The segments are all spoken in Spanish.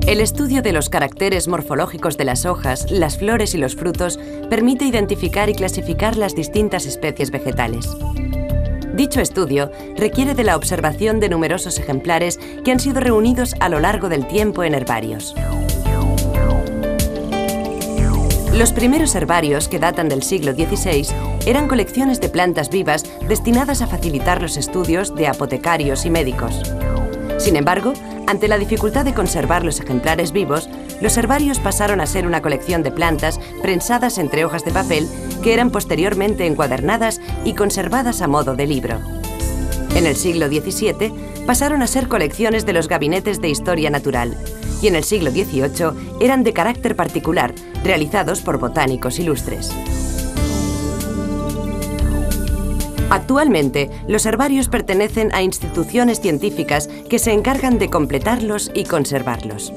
El estudio de los caracteres morfológicos de las hojas, las flores y los frutos permite identificar y clasificar las distintas especies vegetales. Dicho estudio requiere de la observación de numerosos ejemplares que han sido reunidos a lo largo del tiempo en herbarios. Los primeros herbarios, que datan del siglo XVI, eran colecciones de plantas vivas destinadas a facilitar los estudios de apotecarios y médicos. Sin embargo, ante la dificultad de conservar los ejemplares vivos, los herbarios pasaron a ser una colección de plantas prensadas entre hojas de papel que eran posteriormente encuadernadas y conservadas a modo de libro. En el siglo XVII pasaron a ser colecciones de los gabinetes de historia natural y en el siglo XVIII eran de carácter particular, realizados por botánicos ilustres. Actualmente, los herbarios pertenecen a instituciones científicas que se encargan de completarlos y conservarlos.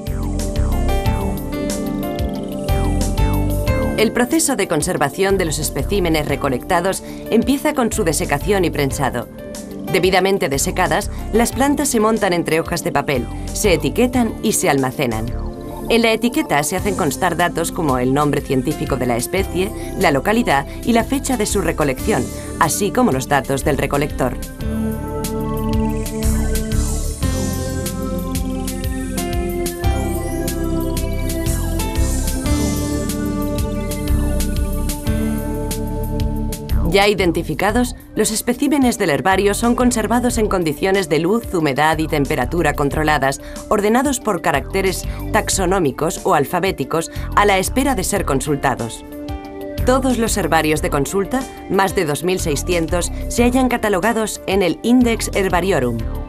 El proceso de conservación de los especímenes recolectados empieza con su desecación y prensado. Debidamente desecadas, las plantas se montan entre hojas de papel, se etiquetan y se almacenan. En la etiqueta se hacen constar datos como el nombre científico de la especie, la localidad y la fecha de su recolección, así como los datos del recolector. Ya identificados, los especímenes del herbario son conservados en condiciones de luz, humedad y temperatura controladas, ordenados por caracteres taxonómicos o alfabéticos a la espera de ser consultados. Todos los herbarios de consulta, más de 2.600, se hallan catalogados en el Index Herbariorum.